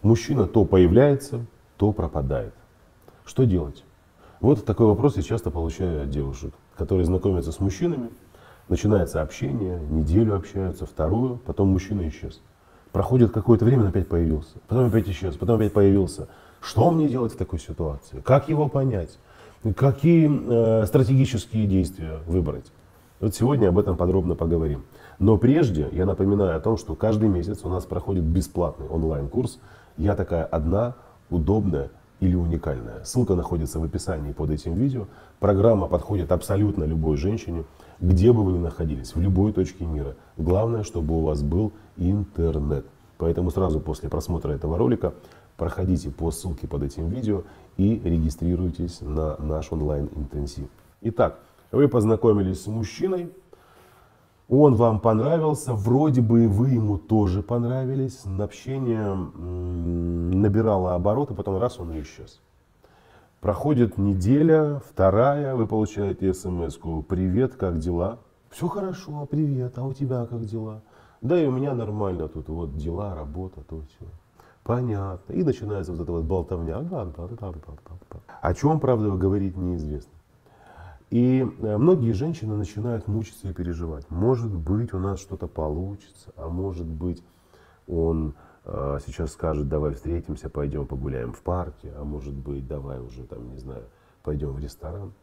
Мужчина то появляется, то пропадает. Что делать? Вот такой вопрос я часто получаю от девушек, которые знакомятся с мужчинами. Начинается общение, неделю общаются, вторую, потом мужчина исчез. Проходит какое-то время, он опять появился, потом опять исчез, потом опять появился. Что мне делать в такой ситуации? Как его понять? Какие стратегические действия выбрать? Вот сегодня об этом подробно поговорим. Но прежде я напоминаю о том, что каждый месяц у нас проходит бесплатный онлайн-курс «Я такая одна, удобная или уникальная». Ссылка находится в описании под этим видео. Программа подходит абсолютно любой женщине, где бы вы ни находились, в любой точке мира. Главное, чтобы у вас был интернет. Поэтому сразу после просмотра этого ролика проходите по ссылке под этим видео и регистрируйтесь на наш онлайн-интенсив. Итак, вы познакомились с мужчиной, он вам понравился, вроде бы вы ему тоже понравились, общение набирало обороты, потом раз он и исчез. Проходит неделя, вторая, вы получаете смс-ку: «Привет, как дела?» «Все хорошо, привет, а у тебя как дела?» «Да и у меня нормально, тут вот дела, работа, то все». Понятно. И начинается вот эта вот болтовня. О чем, правда, говорить неизвестно. И многие женщины начинают мучиться и переживать. Может быть, у нас что-то получится, а может быть, он сейчас скажет: давай встретимся, пойдем погуляем в парке, а может быть, давай уже там, не знаю, пойдем в ресторан.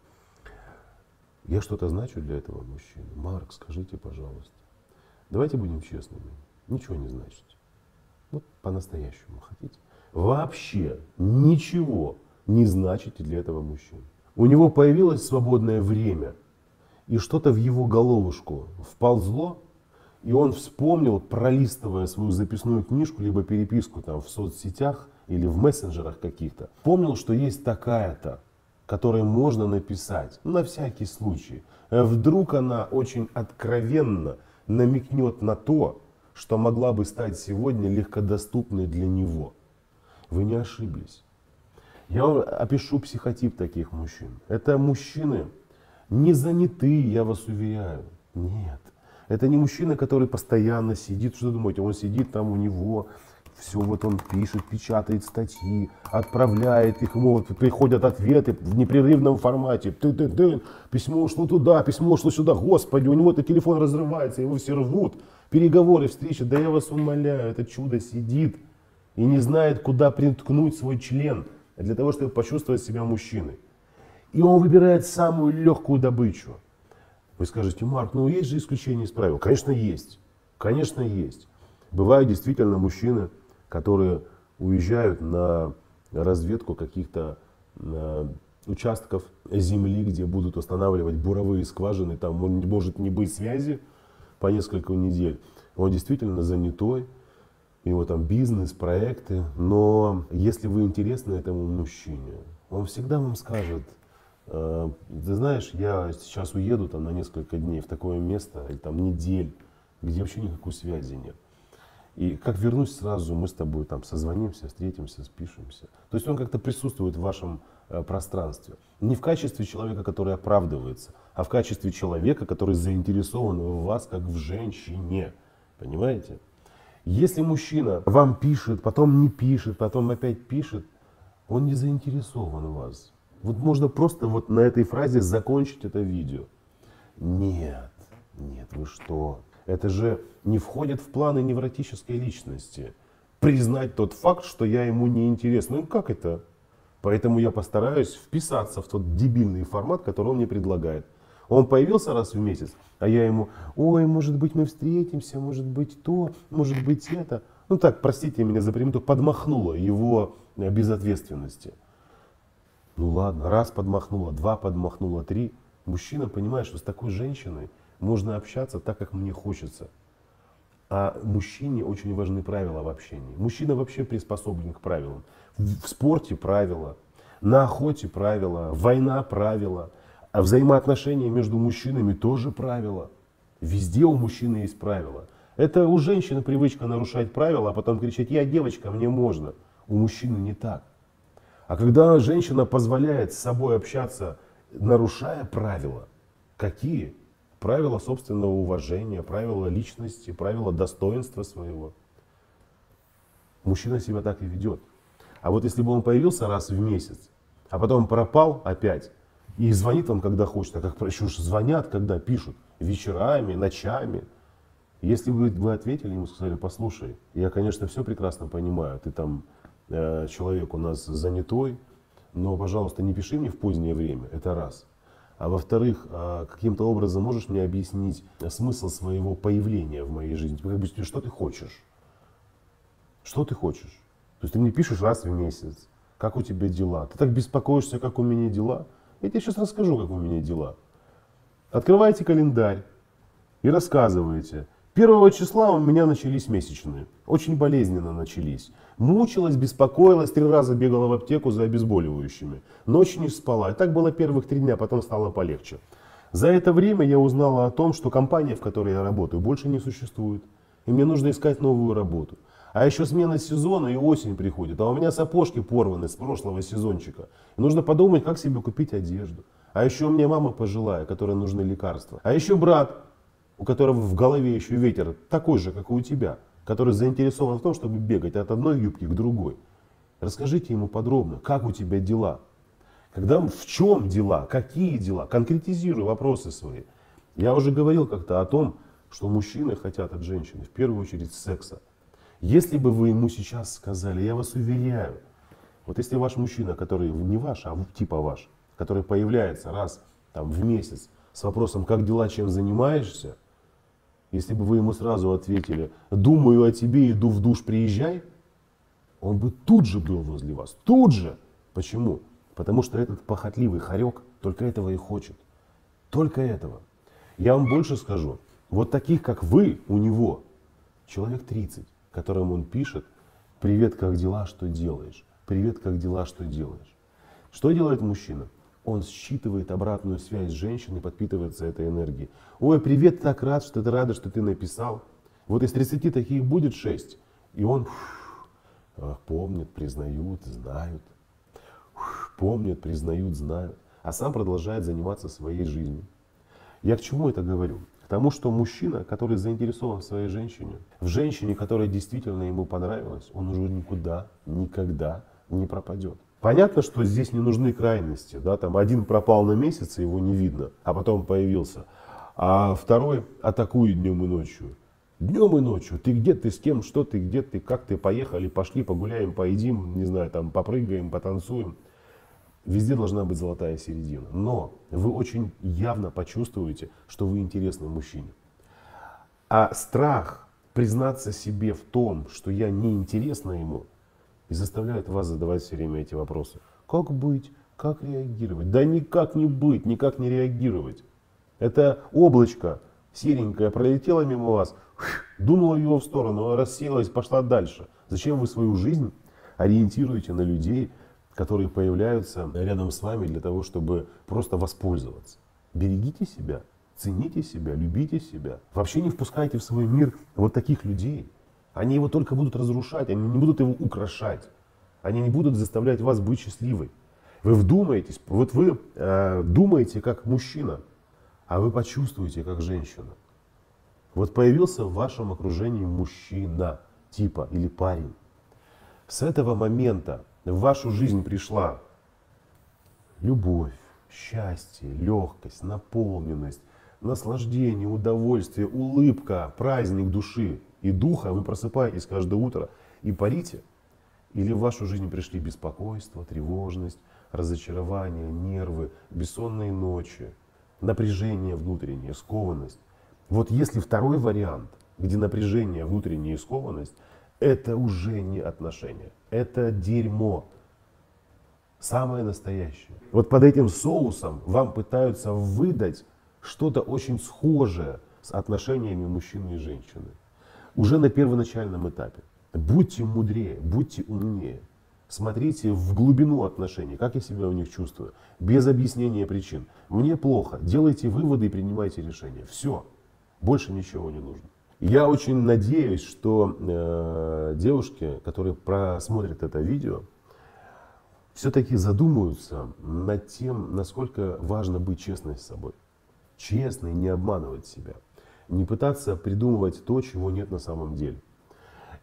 Я что-то значу для этого мужчины? Марк, скажите, пожалуйста. Давайте будем честными. Ничего не значите. Вот по-настоящему хотите. Вообще ничего не значите для этого мужчины. У него появилось свободное время, и что-то в его головушку вползло, и он вспомнил, пролистывая свою записную книжку, либо переписку там в соцсетях или в мессенджерах каких-то, помнил, что есть такая-то, которой можно написать, на всякий случай. Вдруг она очень откровенно намекнет на то, что могла бы стать сегодня легкодоступной для него. Вы не ошиблись. Я вам опишу психотип таких мужчин. Это мужчины не занятые, я вас уверяю. Нет. Это не мужчина, который постоянно сидит. Что думаете, он сидит там у него, все вот он пишет, печатает статьи, отправляет их, ему вот приходят ответы в непрерывном формате. Письмо ушло туда, письмо ушло сюда. Господи, у него-то телефон разрывается, его все рвут. Переговоры, встречи. Да я вас умоляю, это чудо сидит и не знает, куда приткнуть свой член для того, чтобы почувствовать себя мужчиной. И он выбирает самую легкую добычу. Вы скажете: Марк, ну есть же исключения из правил. Конечно, есть. Конечно, есть. Бывают действительно мужчины, которые уезжают на разведку каких-то участков земли, где будут устанавливать буровые скважины. Там может не быть связи по несколько недель. Он действительно занятой. У него там бизнес, проекты. Но если вы интересны этому мужчине, он всегда вам скажет: ты знаешь, я сейчас уеду там на несколько дней в такое место, или там недель, где вообще никакой связи нет. И как вернусь сразу, мы с тобой там созвонимся, встретимся, спишемся. То есть он как-то присутствует в вашем пространстве. Не в качестве человека, который оправдывается, а в качестве человека, который заинтересован в вас, как в женщине. Понимаете? Если мужчина вам пишет, потом не пишет, потом опять пишет, он не заинтересован в вас. Вот можно просто вот на этой фразе закончить это видео. Нет, нет, вы что? Это же не входит в планы невротической личности. Признать тот факт, что я ему не интересен. Ну как это? Поэтому я постараюсь вписаться в тот дебильный формат, который он мне предлагает. Он появился раз в месяц, а я ему: ой, может быть мы встретимся, может быть то, может быть это. Ну так, простите меня за примиту, подмахнуло его безответственности. Ну ладно, раз подмахнуло, два подмахнуло, три. Мужчина понимает, что с такой женщиной можно общаться так, как мне хочется. А мужчине очень важны правила в общении. Мужчина вообще приспособлен к правилам. В спорте правила, на охоте правила, война правила, а взаимоотношения между мужчинами тоже правила. Везде у мужчины есть правила. Это у женщины привычка нарушать правила, а потом кричать: я девочка, мне можно. У мужчины не так. А когда женщина позволяет с собой общаться, нарушая правила, какие? Правила собственного уважения, правила личности, правила достоинства своего. Мужчина себя так и ведет. А вот если бы он появился раз в месяц, а потом пропал опять, и звонит вам, когда хочет, а как еще звонят, когда пишут, вечерами, ночами. Если бы вы ответили ему, сказали: послушай, я, конечно, все прекрасно понимаю, ты там человек у нас занятой, но, пожалуйста, не пиши мне в позднее время, это раз. А во-вторых, каким-то образом можешь мне объяснить смысл своего появления в моей жизни? Как бы, что ты хочешь? Что ты хочешь? То есть ты мне пишешь раз в месяц, как у тебя дела? Ты так беспокоишься, как у меня дела? Я тебе сейчас расскажу, как у меня дела. Открывайте календарь и рассказываете. 1 числа у меня начались месячные. Очень болезненно начались. Мучилась, беспокоилась, 3 раза бегала в аптеку за обезболивающими. Ночь не спала. И так было первых 3 дня, потом стало полегче. За это время я узнала о том, что компания, в которой я работаю, больше не существует. И мне нужно искать новую работу. А еще смена сезона и осень приходит. А у меня сапожки порваны с прошлого сезончика. И нужно подумать, как себе купить одежду. А еще у меня мама пожилая, которой нужны лекарства. А еще брат, у которого в голове еще ветер такой же, как и у тебя, который заинтересован в том, чтобы бегать от одной юбки к другой. Расскажите ему подробно, как у тебя дела. В чем дела, какие дела, конкретизируй вопросы свои. Я уже говорил как-то о том, что мужчины хотят от женщины в первую очередь секса. Если бы вы ему сейчас сказали, я вас уверяю, вот если ваш мужчина, который не ваш, а типа ваш, который появляется раз там, в месяц с вопросом, как дела, чем занимаешься, если бы вы ему сразу ответили, думаю о тебе, иду в душ, приезжай, он бы тут же был возле вас, тут же. Почему? Потому что этот похотливый хорек только этого и хочет. Только этого. Я вам больше скажу, вот таких, как вы, у него человек 30, которым он пишет: привет, как дела, что делаешь? Привет, как дела, что делаешь? Что делает мужчина? Он считывает обратную связь женщины, подпитывается этой энергией. Ой, привет, так рад, что ты рада, что ты написал. Вот из 30 таких будет 6. И он помнит, признают, знают. Помнят, признают, знают. А сам продолжает заниматься своей жизнью. Я к чему это говорю? К тому, что мужчина, который заинтересован в своей женщине, в женщине, которая действительно ему понравилась, он уже никуда, никогда не пропадет. Понятно, что здесь не нужны крайности. Да? Там один пропал на месяц, и его не видно, а потом появился. А второй атакует днем и ночью. Днем и ночью. Ты где, ты с кем, что ты, где ты, как ты, поехали, пошли, погуляем, поедим, не знаю, там, попрыгаем, потанцуем. Везде должна быть золотая середина. Но вы очень явно почувствуете, что вы интересны мужчине. А страх признаться себе в том, что я не интересна ему, и заставляет вас задавать все время эти вопросы. Как быть? Как реагировать? Да никак не быть, никак не реагировать. Это облачко серенькое пролетело мимо вас, дунуло его в сторону, рассеялось, пошла дальше. Зачем вы свою жизнь ориентируете на людей, которые появляются рядом с вами для того, чтобы просто воспользоваться? Берегите себя, цените себя, любите себя. Вообще не впускайте в свой мир вот таких людей. Они его только будут разрушать, они не будут его украшать. Они не будут заставлять вас быть счастливой. Вы вдумаетесь, вот вы думаете как мужчина, а вы почувствуете как женщина. Вот появился в вашем окружении мужчина, типа, или парень. С этого момента в вашу жизнь пришла любовь, счастье, легкость, наполненность, наслаждение, удовольствие, улыбка, праздник души и духа. Вы просыпаетесь каждое утро и парите. Или в вашу жизнь пришли беспокойство, тревожность, разочарование, нервы, бессонные ночи, напряжение внутреннее, скованность. Вот если второй вариант, где напряжение внутреннее и скованность, это уже не отношения, это дерьмо. Самое настоящее. Вот под этим соусом вам пытаются выдать что-то очень схожее с отношениями мужчины и женщины. Уже на первоначальном этапе. Будьте мудрее, будьте умнее. Смотрите в глубину отношений, как я себя у них чувствую. Без объяснения причин. Мне плохо. Делайте выводы и принимайте решения. Все. Больше ничего не нужно. Я очень надеюсь, что девушки, которые просмотрят это видео, все-таки задумаются над тем, насколько важно быть честной с собой. Честной, не обманывать себя. Не пытаться придумывать то, чего нет на самом деле.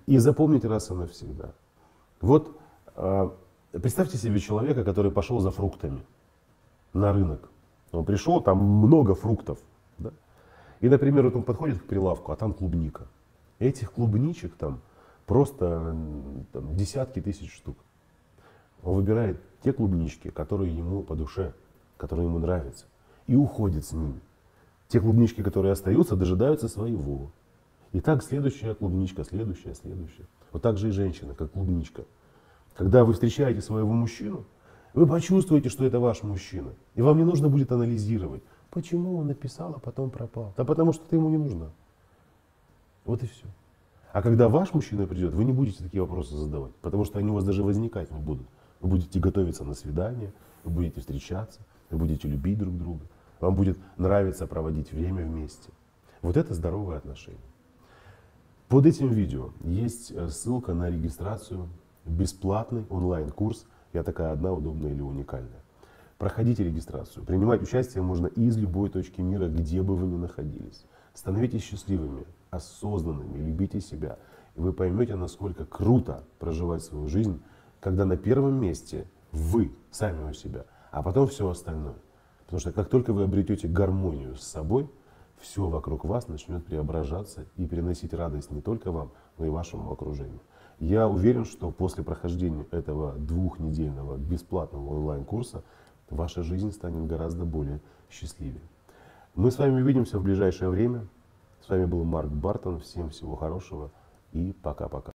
и запомнить раз и навсегда. Вот представьте себе человека, который пошел за фруктами на рынок. Он пришел, там много фруктов. Да? И, например, вот он подходит к прилавку, а там клубника. Этих клубничек там просто там, десятки тысяч штук. Он выбирает те клубнички, которые ему по душе, которые ему нравятся, и уходит с ними. Те клубнички, которые остаются, дожидаются своего. И так следующая клубничка, следующая. Вот так же и женщина, как клубничка. Когда вы встречаете своего мужчину, вы почувствуете, что это ваш мужчина. И вам не нужно будет анализировать, почему он написал, а потом пропал. Да потому что ты ему не нужна. Вот и все. А когда ваш мужчина придет, вы не будете такие вопросы задавать, потому что они у вас даже возникать не будут. Вы будете готовиться на свидание, вы будете встречаться, вы будете любить друг друга, вам будет нравиться проводить время вместе. Вот это здоровые отношения. Под этим видео есть ссылка на регистрацию в бесплатный онлайн-курс «Я такая одна, удобная или уникальная». Проходите регистрацию. Принимать участие можно из любой точки мира, где бы вы ни находились. Становитесь счастливыми, осознанными, любите себя. И вы поймете, насколько круто проживать свою жизнь, когда на первом месте вы, сами у себя, а потом все остальное. Потому что как только вы обретете гармонию с собой, все вокруг вас начнет преображаться и приносить радость не только вам, но и вашему окружению. Я уверен, что после прохождения этого двухнедельного бесплатного онлайн-курса ваша жизнь станет гораздо более счастливее. Мы с вами увидимся в ближайшее время. С вами был Марк Бартон. Всем всего хорошего и пока-пока.